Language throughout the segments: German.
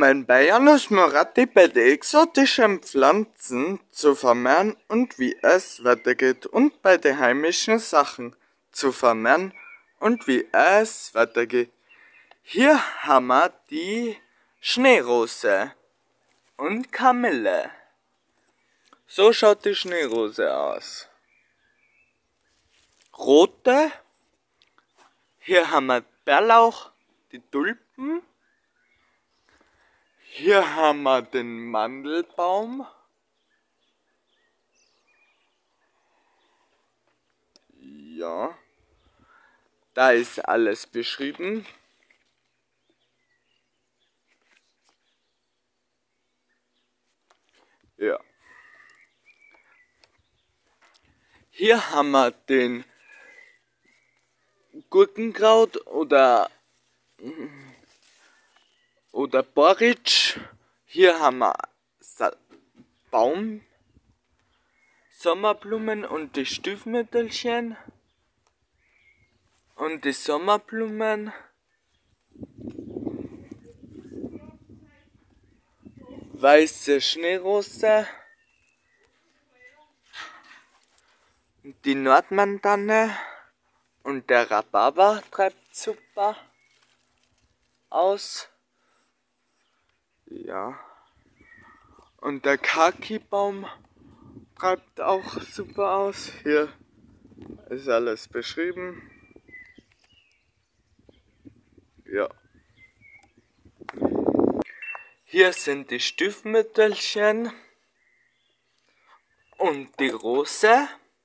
Willkommen bei Janus Moratti bei den exotischen Pflanzen zu vermehren und wie es weitergeht und bei den heimischen Sachen zu vermehren und wie es weitergeht. Hier haben wir die Schneerose und Kamille. So schaut die Schneerose aus. Rote. Hier haben wir Bärlauch, die Tulpen. Hier haben wir den Mandelbaum. Ja, da ist alles beschrieben. Ja. Hier haben wir den Gurkenkraut oder Borretsch. Hier haben wir Baum, Sommerblumen und die Stiefmütterchen. Und die Sommerblumen. Weiße Schneerose. Die Nordmantanne. Und der Rhabarber treibt super aus. Ja. Und der Kaki-Baum treibt auch super aus. Hier ist alles beschrieben. Ja. Hier sind die Stiefmütterchen und die Rose.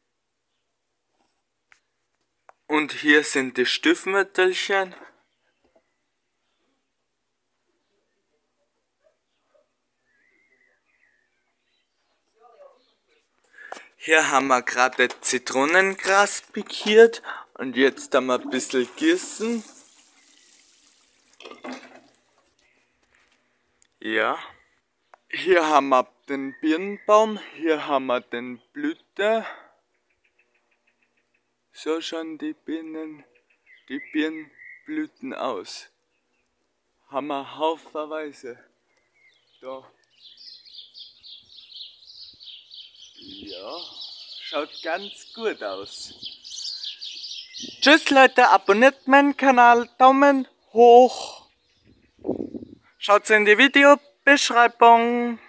Und hier sind die Stiefmütterchen. Hier haben wir gerade Zitronengras pikiert und jetzt haben wir ein bisschen gießen. Ja. Hier haben wir den Birnbaum, hier haben wir den Blüte. So schauen die Birnblüten aus. Haben wir haufenweise. Da. Ja, schaut ganz gut aus. Tschüss Leute, abonniert meinen Kanal, Daumen hoch. Schaut in die Videobeschreibung.